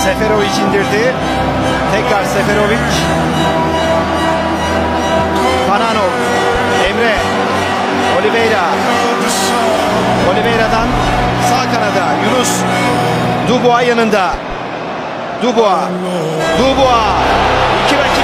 Seferovic indirdi. Tekrar Seferovic. Fananov. Emre. Oliveira. Oliveira'dan sağ kanada Yunus. Dubois yanında. Dubois. 2 dakika.